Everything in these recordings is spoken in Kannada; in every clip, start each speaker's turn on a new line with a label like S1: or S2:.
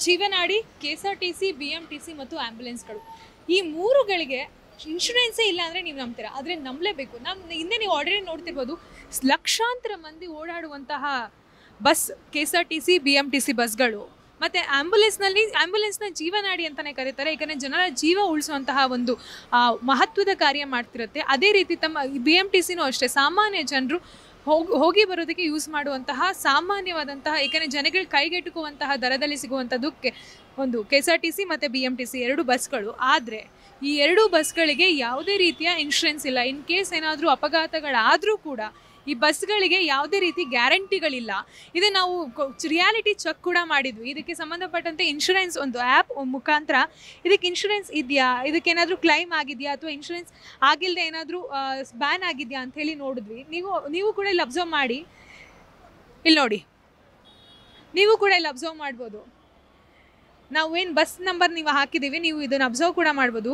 S1: ಜೀವನಾಡಿ, KSRTC, BMTC ಮತ್ತು ಆ್ಯಂಬುಲೆನ್ಸ್ಗಳು ಈ ಮೂರುಗಳಿಗೆ ಇನ್ಶೂರೆನ್ಸೇ ಇಲ್ಲ ಅಂದರೆ ನೀವು ನಂಬ್ತೀರಾ? ಆದರೆ ನಂಬಲೇಬೇಕು. ಹಿಂದೆ ನೀವು ಆಲ್ರೆಡಿ ನೋಡ್ತಿರ್ಬೋದು, ಲಕ್ಷಾಂತರ ಮಂದಿ ಓಡಾಡುವಂತಹ ಬಸ್ KSRTC, BMTC ಬಸ್ಗಳು. ಮತ್ತು ಆ್ಯಂಬುಲೆನ್ಸ್ನ ಜೀವನಾಡಿ ಅಂತಲೇ ಕರೀತಾರೆ, ಯಾಕಂದರೆ ಜನರ ಜೀವ ಉಳಿಸುವಂತಹ ಒಂದು ಮಹತ್ವದ ಕಾರ್ಯ ಮಾಡ್ತಿರುತ್ತೆ. ಅದೇ ರೀತಿ ತಮ್ಮ BMTCನೂ ಅಷ್ಟೇ, ಸಾಮಾನ್ಯ ಜನರು ಹೋಗಿ ಬರೋದಕ್ಕೆ ಯೂಸ್ ಮಾಡುವಂತಹ ಸಾಮಾನ್ಯವಾದಂತಹ, ಏಕೆಂದರೆ ಜನಗಳು ಕೈಗೆಟುಕುವಂತಹ ದರದಲ್ಲಿ ಸಿಗುವಂಥದ್ದಕ್ಕೆ ಒಂದು KSRTC ಮತ್ತು BMTC ಎರಡು ಬಸ್ಗಳು. ಆದರೆ ಈ ಎರಡೂ ಬಸ್ಗಳಿಗೆ ಯಾವುದೇ ರೀತಿಯ ಇನ್ಶೂರೆನ್ಸ್ ಇಲ್ಲ. ಇನ್ ಕೇಸ್ ಏನಾದರೂ ಅಪಘಾತಗಳಾದರೂ ಕೂಡ ಈ ಬಸ್ಗಳಿಗೆ ಯಾವುದೇ ರೀತಿ ಗ್ಯಾರಂಟಿಗಳಿಲ್ಲ. ಇದು ನಾವು ರಿಯಾಲಿಟಿ ಚೆಕ್ ಕೂಡ ಮಾಡಿದ್ವಿ. ಇದಕ್ಕೆ ಸಂಬಂಧಪಟ್ಟಂತೆ ಇನ್ಶೂರೆನ್ಸ್ ಒಂದು ಆ್ಯಪ್ ಮುಖಾಂತರ ಇದಕ್ಕೆ ಇನ್ಶೂರೆನ್ಸ್ ಇದೆಯಾ, ಇದಕ್ಕೇನಾದರೂ ಕ್ಲೈಮ್ ಆಗಿದೆಯಾ, ಅಥವಾ ಇನ್ಶೂರೆನ್ಸ್ ಆಗಿಲ್ಲದೆ ಏನಾದರೂ ಬ್ಯಾನ್ ಆಗಿದೆಯಾ ಅಂಥೇಳಿ ನೋಡಿದ್ವಿ. ನೀವು ಕೂಡ ಇಲ್ಲಿ ಅಬ್ಸರ್ವ್ ಮಾಡಿ, ಇಲ್ಲಿ ನೋಡಿ, ನೀವು ಕೂಡ ಇಲ್ಲಿ ಅಬ್ಸರ್ವ್ ಮಾಡ್ಬೋದು. ನಾವು ಏನು ಬಸ್ ನಂಬರ್ ನೀವು ಹಾಕಿದ್ದೀವಿ, ನೀವು ಇದನ್ನು ಅಬ್ಸರ್ವ್ ಕೂಡ ಮಾಡ್ಬೋದು,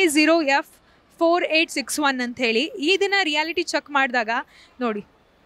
S1: KA0F4861 ಅಂಥೇಳಿ. ಇದನ್ನು ರಿಯಾಲಿಟಿ ಚೆಕ್ ಮಾಡಿದಾಗ ನೋಡಿ,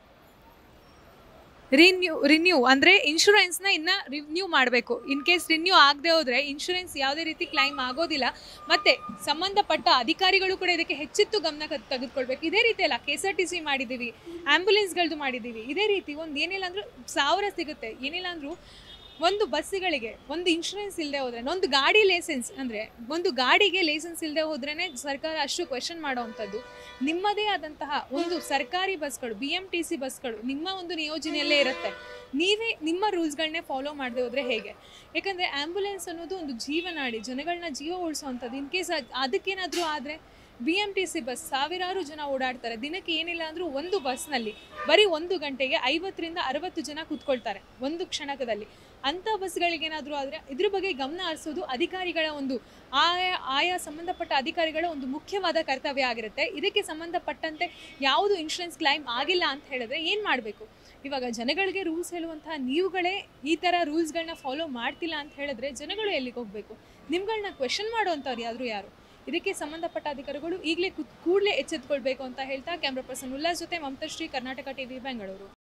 S1: ರಿನ್ಯೂ ಅಂದರೆ ಇನ್ಶೂರೆನ್ಸ್ನ ಇನ್ನು ರಿನ್ಯೂ ಮಾಡಬೇಕು. ಇನ್ ಕೇಸ್ ರಿನ್ಯೂ ಆಗದೆ ಹೋದರೆ ಇನ್ಶೂರೆನ್ಸ್ ಯಾವುದೇ ರೀತಿ ಕ್ಲೈಮ್ ಆಗೋದಿಲ್ಲ. ಮತ್ತು ಸಂಬಂಧಪಟ್ಟ ಅಧಿಕಾರಿಗಳು ಕೂಡ ಇದಕ್ಕೆ ಹೆಚ್ಚೆತ್ತು ಗಮನ ತೆಗೆದುಕೊಳ್ಬೇಕು. ಇದೇ ರೀತಿ ಅಲ್ಲ, KSRTC ಮಾಡಿದ್ದೀವಿ, ಆ್ಯಂಬುಲೆನ್ಸ್ಗಳದ್ದು ಮಾಡಿದ್ದೀವಿ. ಇದೇ ರೀತಿ ಒಂದು ಏನಿಲ್ಲ ಅಂದರೂ 1000 ಸಿಗುತ್ತೆ. ಏನಿಲ್ಲ ಅಂದರೂ ಒಂದು ಬಸ್ಸುಗಳಿಗೆ ಒಂದು ಇನ್ಶೂರೆನ್ಸ್ ಇಲ್ಲದೆ ಹೋದರೆ, ಒಂದು ಗಾಡಿ ಲೈಸೆನ್ಸ್ ಅಂದರೆ ಒಂದು ಗಾಡಿಗೆ ಲೈಸೆನ್ಸ್ ಇಲ್ಲದೆ ಹೋದ್ರೇ ಸರ್ಕಾರ ಅಷ್ಟು ಕ್ವೆಶನ್ ಮಾಡೋವಂಥದ್ದು. ನಿಮ್ಮದೇ ಆದಂತಹ ಒಂದು ಸರ್ಕಾರಿ ಬಸ್ಗಳು, BMTC ಬಸ್ಗಳು ನಿಮ್ಮ ಒಂದು ನಿಯೋಜನೆಯಲ್ಲೇ ಇರುತ್ತೆ. ನೀವೇ ನಿಮ್ಮ ರೂಲ್ಸ್ಗಳನ್ನೇ ಫಾಲೋ ಮಾಡದೆ ಹೋದರೆ ಹೇಗೆ? ಯಾಕಂದರೆ ಆ್ಯಂಬುಲೆನ್ಸ್ ಅನ್ನೋದು ಒಂದು ಜೀವನಾಡಿ, ಜನಗಳನ್ನ ಜೀವ ಉಳಿಸುವಂಥದ್ದು. ಇನ್ ಕೇಸ್ ಅದಕ್ಕೇನಾದರೂ ಆದರೆ BMTC ಬಸ್ ಸಾವಿರಾರು ಜನ ಓಡಾಡ್ತಾರೆ. ದಿನಕ್ಕೆ ಏನಿಲ್ಲ ಅಂದರೂ ಒಂದು ಬಸ್ನಲ್ಲಿ ಬರೀ 1 ಗಂಟೆಗೆ 50ರಿಂದ 60 ಜನ ಕೂತ್ಕೊಳ್ತಾರೆ ಒಂದು ಕ್ಷಣಕದಲ್ಲಿ. ಅಂಥ ಬಸ್ಗಳಿಗೇನಾದರೂ ಆದರೆ ಇದ್ರ ಬಗ್ಗೆ ಗಮನ ಹರಿಸೋದು ಅಧಿಕಾರಿಗಳ ಒಂದು ಆಯಾ ಸಂಬಂಧಪಟ್ಟ ಅಧಿಕಾರಿಗಳ ಒಂದು ಮುಖ್ಯವಾದ ಕರ್ತವ್ಯ ಆಗಿರುತ್ತೆ. ಇದಕ್ಕೆ ಸಂಬಂಧಪಟ್ಟಂತೆ ಯಾವುದು ಇನ್ಶೂರೆನ್ಸ್ ಕ್ಲೈಮ್ ಆಗಿಲ್ಲ ಅಂತ ಹೇಳಿದ್ರೆ ಏನು ಮಾಡಬೇಕು? ಇವಾಗ ಜನಗಳಿಗೆ ರೂಲ್ಸ್ ಹೇಳುವಂತಹ ನೀವುಗಳೇ ಈ ಥರ ರೂಲ್ಸ್ಗಳನ್ನ ಫಾಲೋ ಮಾಡ್ತಿಲ್ಲ ಅಂತ ಹೇಳಿದ್ರೆ ಜನಗಳು ಎಲ್ಲಿಗೆ ಹೋಗಬೇಕು? ನಿಮ್ಗಳನ್ನ ಕ್ವೆಶನ್ ಮಾಡುವಂಥವ್ರು ಯಾರು? ಇದಕ್ಕೆ ಸಂಬಂಧಪಟ್ಟ ಅಧಿಕಾರಿಗಳು ಈಗಲೇ ಕೂಡಲೇ ಎಚ್ಚೆತ್ತುಕೊಳ್ಬೇಕು ಅಂತ ಹೇಳ್ತಾ ಕ್ಯಾಮ್ರಾ ಪರ್ಸನ್ ಉಲ್ಲಾಸ್ ಜೊತೆ ಮಮತಾ ಶ್ರೀ, ಕರ್ನಾಟಕ TV, ಬೆಂಗಳೂರು.